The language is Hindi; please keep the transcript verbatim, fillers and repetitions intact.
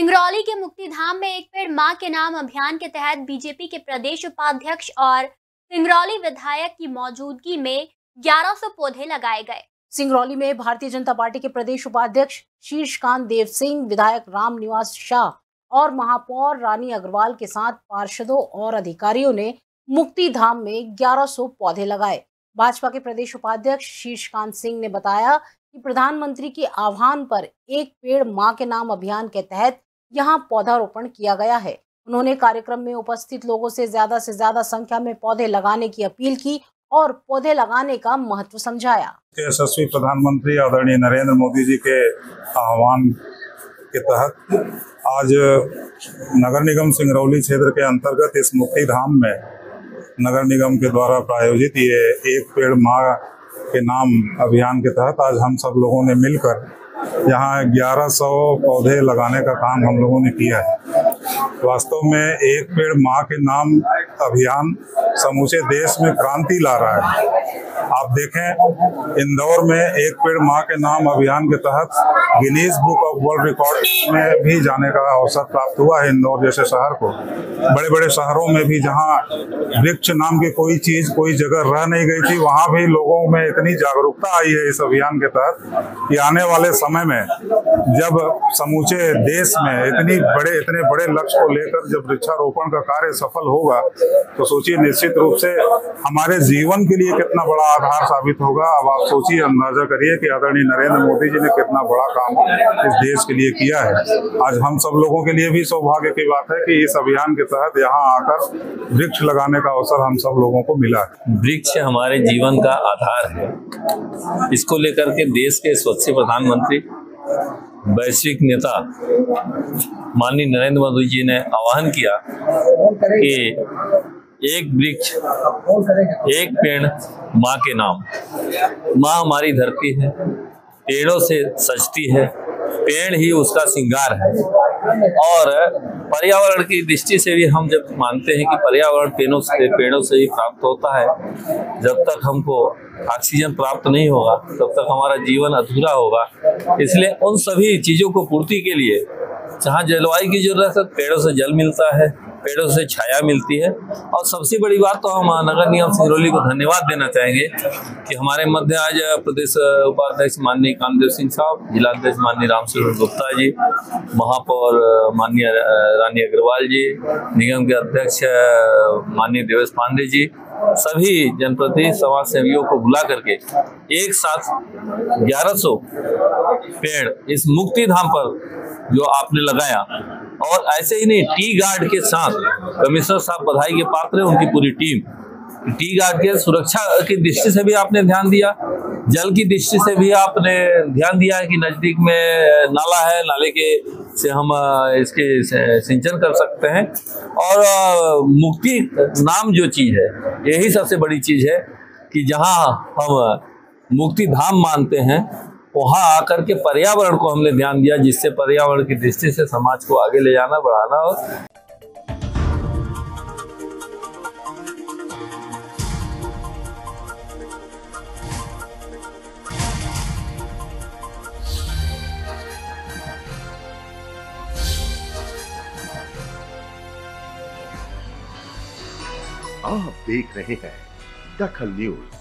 सिंगरौली के मुक्तिधाम में एक पेड़ मां के नाम अभियान के तहत बीजेपी के प्रदेश उपाध्यक्ष और सिंगरौली विधायक की मौजूदगी में ग्यारह सौ पौधे लगाए गए। सिंगरौली में भारतीय जनता पार्टी के प्रदेश उपाध्यक्ष शीर्षकांत देव सिंह, विधायक राम निवास शाह और महापौर रानी अग्रवाल के साथ पार्षदों और अधिकारियों ने मुक्तिधाम में ग्यारह सौ पौधे लगाए। भाजपा के प्रदेश उपाध्यक्ष शीर्षकांत सिंह ने बताया कि प्रधानमंत्री के आह्वान पर एक पेड़ मां के नाम अभियान के तहत यहां पौधारोपण किया गया है। उन्होंने कार्यक्रम में उपस्थित लोगों से ज्यादा से ज्यादा संख्या में पौधे लगाने की अपील की और पौधे लगाने का महत्व समझाया। यशस्वी प्रधानमंत्री आदरणीय नरेंद्र मोदी जी के आह्वान के तहत आज नगर निगम सिंगरौली क्षेत्र के अंतर्गत इस मुक्तिधाम में नगर निगम के द्वारा प्रायोजित ये एक पेड़ मां के नाम अभियान के तहत आज हम सब लोगों ने मिलकर यहाँ ग्यारह सौ पौधे लगाने का काम हम लोगों ने किया है। वास्तव में एक पेड़ मां के नाम अभियान समूचे देश में क्रांति ला रहा है। आप देखें, इंदौर में एक पेड़ मां के नाम अभियान के तहत Guinness book of world record में भी जाने का अवसर प्राप्त हुआ है। इंदौर जैसे शहर को, बड़े बड़े शहरों में भी जहां वृक्ष नाम की कोई चीज कोई जगह रह नहीं गई थी, वहां भी लोगों में इतनी जागरूकता आई है इस अभियान के तहत कि आने वाले समय में जब समूचे देश में इतनी बड़े इतने बड़े लक्ष्य को लेकर जब वृक्षारोपण का कार्य सफल होगा तो सोचिए निश्चित रूप से हमारे जीवन के लिए कितना बड़ा आधार साबित होगा। अब आप सोचिए, अंदाजा करिए कि आदरणीय नरेंद्र मोदी जी ने कितना बड़ा काम इस देश के लिए किया है। आज हम सब लोगों के लिए भी सौभाग्य की बात है कि इस अभियान के तहत यहाँ आकर वृक्ष लगाने का अवसर हम सब लोगों को मिला है। वृक्ष हमारे जीवन का आधार है। इसको लेकर के देश के स्वच्छ प्रधानमंत्री वैश्विक नेता माननीय नरेंद्र मोदी जी ने आह्वान किया कि एक वृक्ष एक पेड़ माँ के नाम। माँ हमारी धरती है, पेड़ों से सजती है, पेड़ ही उसका श्रृंगार है। और पर्यावरण की दृष्टि से भी हम जब मानते हैं कि पर्यावरण पेड़ों से पेड़ों से ही प्राप्त होता है, जब तक हमको ऑक्सीजन प्राप्त नहीं होगा तब तक हमारा जीवन अधूरा होगा। इसलिए उन सभी चीज़ों को पूर्ति के लिए जहाँ जलवायु की जरूरत है, पेड़ों से जल मिलता है, पेड़ों से छाया मिलती है। और सबसे बड़ी बात तो हम नगर निगम सिंगरौली को धन्यवाद देना चाहेंगे कि हमारे मध्य आज प्रदेश उपाध्यक्ष माननीय कामदेव सिंह साहब, जिलाध्यक्ष माननीय रामस्वरूप गुप्ता जी, महापौर माननीय रानी अग्रवाल जी, निगम के अध्यक्ष माननीय देवेश पांडे जी, सभी जनप्रतिनिधि समाज सेवियों को बुला करके एक साथ ग्यारह सौ पेड़ इस मुक्तिधाम पर जो आपने लगाया, और ऐसे ही नहीं, टी गार्ड के साथ कमिश्नर साहब बधाई के पात्र है, उनकी पूरी टीम। टी गार्ड के सुरक्षा की दृष्टि से भी आपने ध्यान दिया, जल की दृष्टि से भी आपने ध्यान दिया है कि नजदीक में नाला है, नाले के से हम इसके सिंचन कर सकते हैं। और मुक्ति नाम जो चीज है, यही सबसे बड़ी चीज है कि जहां हम मुक्ति धाम मानते हैं, वहां आकर के पर्यावरण को हमने ध्यान दिया, जिससे पर्यावरण की दृष्टि से समाज को आगे ले जाना, बढ़ाना। और आप देख रहे हैं दखल न्यूज।